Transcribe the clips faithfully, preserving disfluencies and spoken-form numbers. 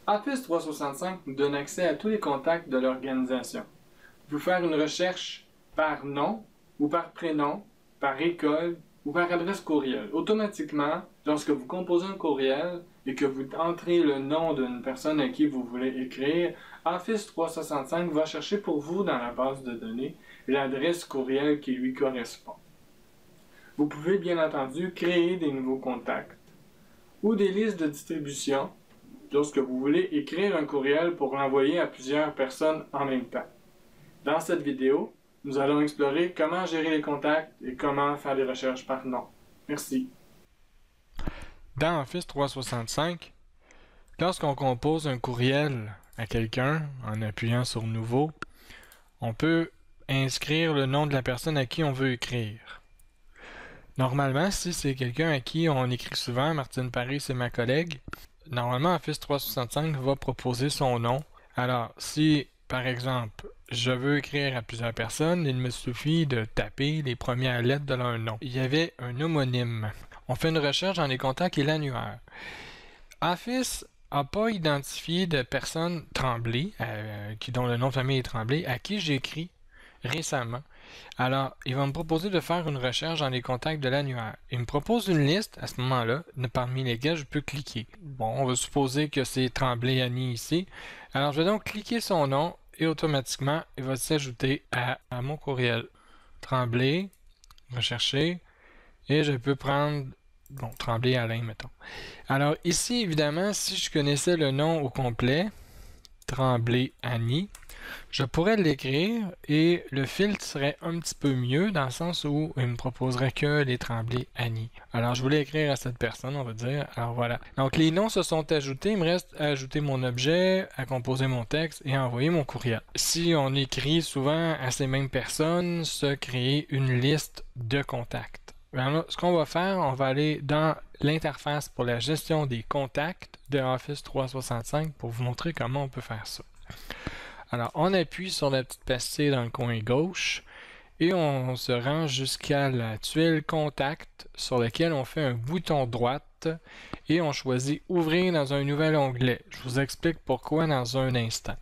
Office trois cent soixante-cinq nous donne accès à tous les contacts de l'organisation. Vous pouvez faire une recherche par nom ou par prénom, par école ou par adresse courriel. Automatiquement, lorsque vous composez un courriel et que vous entrez le nom d'une personne à qui vous voulez écrire, Office trois cent soixante-cinq va chercher pour vous dans la base de données l'adresse courriel qui lui correspond. Vous pouvez bien entendu créer des nouveaux contacts ou des listes de distribution lorsque vous voulez écrire un courriel pour l'envoyer à plusieurs personnes en même temps. Dans cette vidéo, nous allons explorer comment gérer les contacts et comment faire des recherches par nom. Merci. Dans Office trois cent soixante-cinq, lorsqu'on compose un courriel à quelqu'un en appuyant sur Nouveau, on peut inscrire le nom de la personne à qui on veut écrire. Normalement, si c'est quelqu'un à qui on écrit souvent, Martine Paris, c'est ma collègue, normalement Office trois cent soixante-cinq va proposer son nom. Alors, si par exemple, je veux écrire à plusieurs personnes, il me suffit de taper les premières lettres de leur nom. Il y avait un homonyme. On fait une recherche dans les contacts et l'annuaire. Office n'a pas identifié de personne Tremblay, euh, qui, dont le nom de famille est Tremblay, à qui j'ai écrit récemment. Alors, il va me proposer de faire une recherche dans les contacts de l'annuaire. Il me propose une liste, à ce moment-là, parmi lesquelles je peux cliquer. Bon, on va supposer que c'est Tremblay Annie ici. Alors, je vais donc cliquer son nom et automatiquement, il va s'ajouter à, à mon courriel. Tremblay, rechercher, et je peux prendre, bon, Tremblay Alain, mettons. Alors, ici, évidemment, si je connaissais le nom au complet, Tremblay Annie, je pourrais l'écrire et le filtre serait un petit peu mieux dans le sens où il me proposerait que les Tremblay Annie. Alors je voulais écrire à cette personne, on va dire. Alors voilà. Donc les noms se sont ajoutés. Il me reste à ajouter mon objet, à composer mon texte et à envoyer mon courriel. Si on écrit souvent à ces mêmes personnes, se créer une liste de contacts. Alors, ce qu'on va faire, on va aller dans l'interface pour la gestion des contacts de Office trois cent soixante-cinq pour vous montrer comment on peut faire ça. Alors, on appuie sur la petite pastille dans le coin gauche et on se rend jusqu'à la tuile Contact sur laquelle on fait un bouton droite et on choisit Ouvrir dans un nouvel onglet. Je vous explique pourquoi dans un instant.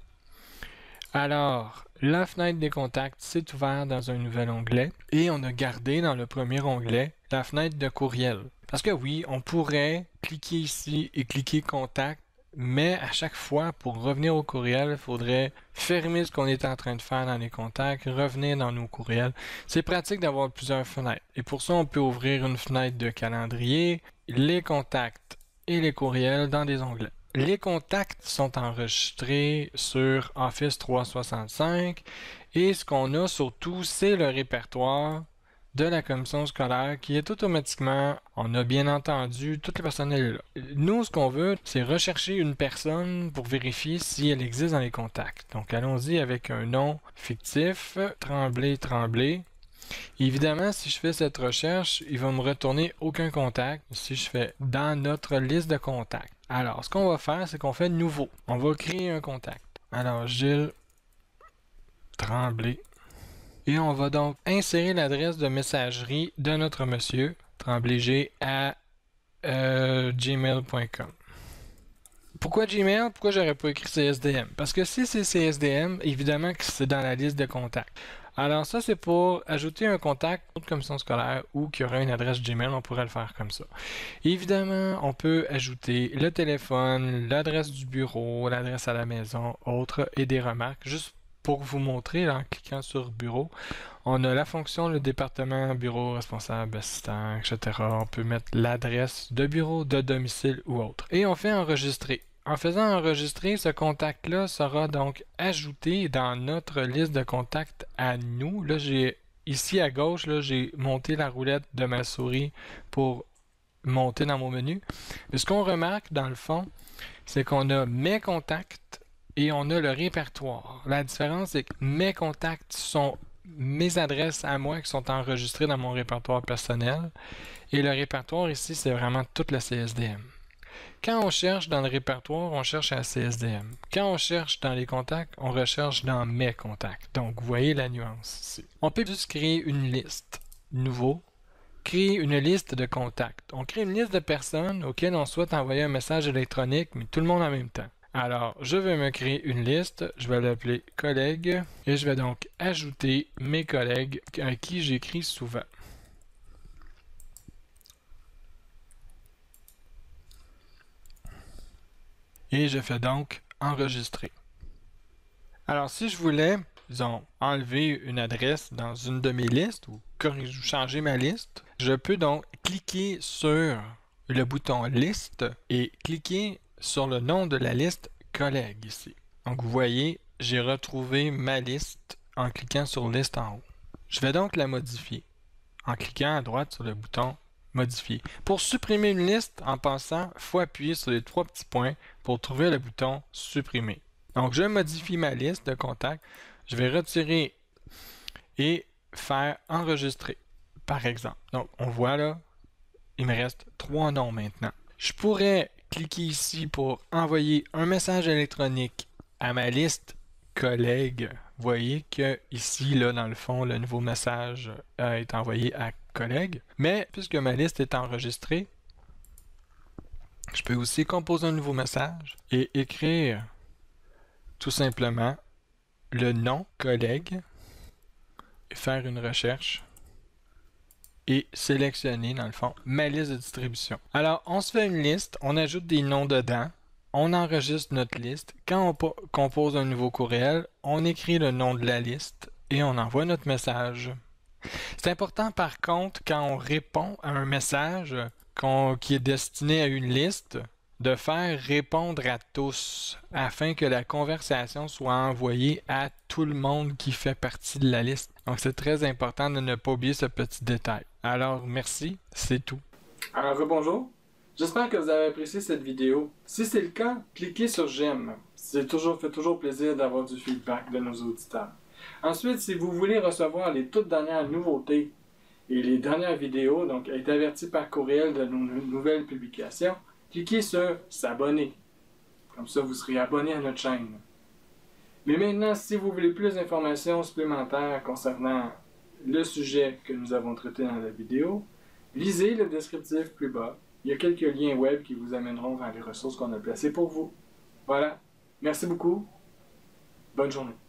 Alors, la fenêtre des contacts s'est ouverte dans un nouvel onglet et on a gardé dans le premier onglet la fenêtre de courriel. Parce que oui, on pourrait cliquer ici et cliquer Contact, mais à chaque fois, pour revenir au courriel, il faudrait fermer ce qu'on est en train de faire dans les contacts, revenir dans nos courriels. C'est pratique d'avoir plusieurs fenêtres. Et pour ça, on peut ouvrir une fenêtre de calendrier, les contacts et les courriels dans des onglets. Les contacts sont enregistrés sur Office trois cent soixante-cinq et ce qu'on a surtout, c'est le répertoire de la commission scolaire qui est automatiquement, on a bien entendu, toutes les personnes est là. Nous, ce qu'on veut, c'est rechercher une personne pour vérifier si elle existe dans les contacts. Donc, allons-y avec un nom fictif, Tremblay, Tremblay. Évidemment, si je fais cette recherche, il va me retourner aucun contact si je fais dans notre liste de contacts. Alors, ce qu'on va faire, c'est qu'on fait nouveau. On va créer un contact. Alors, Gilles Tremblay. Et on va donc insérer l'adresse de messagerie de notre monsieur, tremblayg à euh, gmail point com. Pourquoi Gmail? Pourquoi j'aurais pas écrit C S D M? Parce que si c'est C S D M, évidemment que c'est dans la liste de contacts. Alors ça, c'est pour ajouter un contact de commission scolaire ou qui aurait une adresse Gmail, on pourrait le faire comme ça. Évidemment, on peut ajouter le téléphone, l'adresse du bureau, l'adresse à la maison, autres, et des remarques, juste pour vous montrer, là, en cliquant sur bureau, on a la fonction, le département, bureau, responsable, assistant, et cetera. On peut mettre l'adresse de bureau, de domicile ou autre. Et on fait enregistrer. En faisant enregistrer, ce contact-là sera donc ajouté dans notre liste de contacts à nous. Là, j'ai ici à gauche, là, j'ai monté la roulette de ma souris pour monter dans mon menu. Mais ce qu'on remarque, dans le fond, c'est qu'on a mes contacts et on a le répertoire. La différence, c'est que mes contacts sont mes adresses à moi qui sont enregistrées dans mon répertoire personnel. Et le répertoire ici, c'est vraiment tout le C S D M. Quand on cherche dans le répertoire, on cherche à C S D M. Quand on cherche dans les contacts, on recherche dans mes contacts. Donc, vous voyez la nuance ici. On peut juste créer une liste. Nouveau. Créer une liste de contacts. On crée une liste de personnes auxquelles on souhaite envoyer un message électronique, mais tout le monde en même temps. Alors, je vais me créer une liste, je vais l'appeler collègues et je vais donc ajouter mes collègues à qui j'écris souvent. Et je fais donc enregistrer. Alors, si je voulais, disons, enlever une adresse dans une de mes listes ou corriger, changer ma liste, je peux donc cliquer sur le bouton liste et cliquer sur le nom de la liste collègue ici. Donc, vous voyez, j'ai retrouvé ma liste en cliquant sur liste en haut. Je vais donc la modifier en cliquant à droite sur le bouton modifier. Pour supprimer une liste, en passant, il faut appuyer sur les trois petits points pour trouver le bouton supprimer. Donc, je modifie ma liste de contacts. Je vais retirer et faire enregistrer, par exemple. Donc, on voit là, il me reste trois noms maintenant. Je pourrais cliquer ici pour envoyer un message électronique à ma liste collègues. Vous voyez que ici, là, dans le fond, le nouveau message euh, est envoyé à collègues. Mais puisque ma liste est enregistrée, je peux aussi composer un nouveau message et écrire tout simplement le nom collègue et faire une recherche et sélectionner, dans le fond, ma liste de distribution. Alors, on se fait une liste, on ajoute des noms dedans, on enregistre notre liste. Quand on compose un nouveau courriel, on écrit le nom de la liste et on envoie notre message. C'est important, par contre, quand on répond à un message qu'on, qui est destiné à une liste, de faire répondre à tous afin que la conversation soit envoyée à tout le monde qui fait partie de la liste. Donc, c'est très important de ne pas oublier ce petit détail. Alors, merci, c'est tout. Alors, rebonjour. J'espère que vous avez apprécié cette vidéo. Si c'est le cas, cliquez sur j'aime. C'est toujours, fait toujours plaisir d'avoir du feedback de nos auditeurs. Ensuite, si vous voulez recevoir les toutes dernières nouveautés et les dernières vidéos, donc être averti par courriel de nos nouvelles publications, cliquez sur s'abonner. Comme ça, vous serez abonné à notre chaîne. Mais maintenant, si vous voulez plus d'informations supplémentaires concernant le sujet que nous avons traité dans la vidéo, lisez le descriptif plus bas. Il y a quelques liens web qui vous amèneront vers les ressources qu'on a placées pour vous. Voilà. Merci beaucoup. Bonne journée.